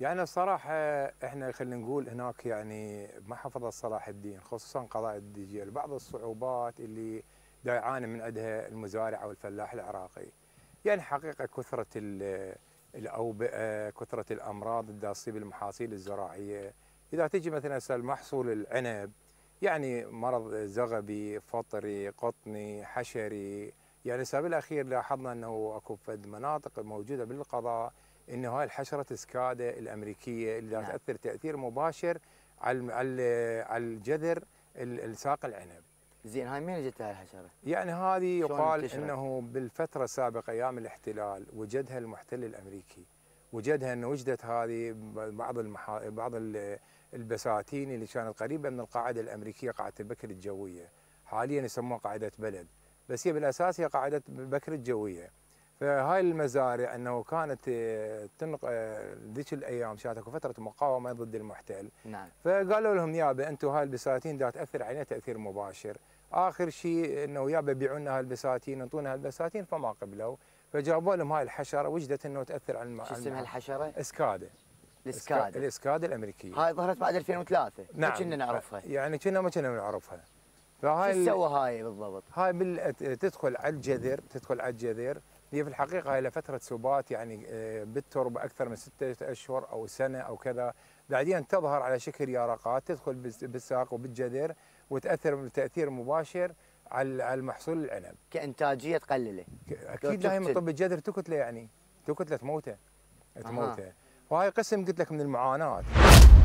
يعني الصراحة احنا خلينا نقول هناك يعني بمحافظة صلاح الدين خصوصا قضاء الدجيل بعض الصعوبات اللي دا يعاني من عندها المزارع او الفلاح العراقي. يعني حقيقة كثرة الأوبئة، كثرة الأمراض اللي تصيب المحاصيل الزراعية. إذا تجي مثلا هسه المحصول العنب يعني مرض زغبي، فطري، قطني، حشري. يعني السنة الأخير لاحظنا أنه أكو فد مناطق موجودة بالقضاء انه هاي الحشره سكادا الامريكيه اللي نعم. تاثر تاثير مباشر على الجذر الساق العنب. زين، هاي منين جت هاي الحشره؟ يعني هذه شلون يقال انتشرت؟ انه بالفتره السابقه ايام الاحتلال وجدها المحتل الامريكي، وجدها انه وجدت هذه بعض البساتين اللي كانت قريبه من القاعده الامريكيه، قاعده البكر الجويه. حاليا يسموها قاعده بلد، بس هي بالاساس هي قاعده بكر الجويه. فهاي المزارع انه كانت ذيك الايام كانت اكو فتره مقاومه ضد المحتل. نعم. فقالوا لهم يابا انتم هاي البساتين دا تاثر علينا تاثير مباشر، اخر شيء انه يابا بيعوا لنا هالبساتين، انطونا هالبساتين، فما قبلوا. فجابوا لهم هاي الحشره وجدت انه تاثر على شو اسمها الحشره؟ اسكادا. الاسكادا. الاسكادا الامريكيه. هاي ظهرت بعد 2003. نعم. ما كنا نعرفها. يعني ما كنا نعرفها. فهاي شو تسوى هاي بالضبط؟ هاي تدخل على الجذر، تدخل على الجذر. هي في الحقيقه هي لفتره سبات يعني بالتربه اكثر من 6 اشهر او سنه او كذا، بعدين تظهر على شكل يرقات تدخل بالساق وبالجذر وتاثر تاثير مباشر على المحصول العنب. كانتاجيه تقلله. اكيد لا، هي من طب الجذر تكتله، يعني تكتله تموته. وهاي قسم قلت لك من المعاناه.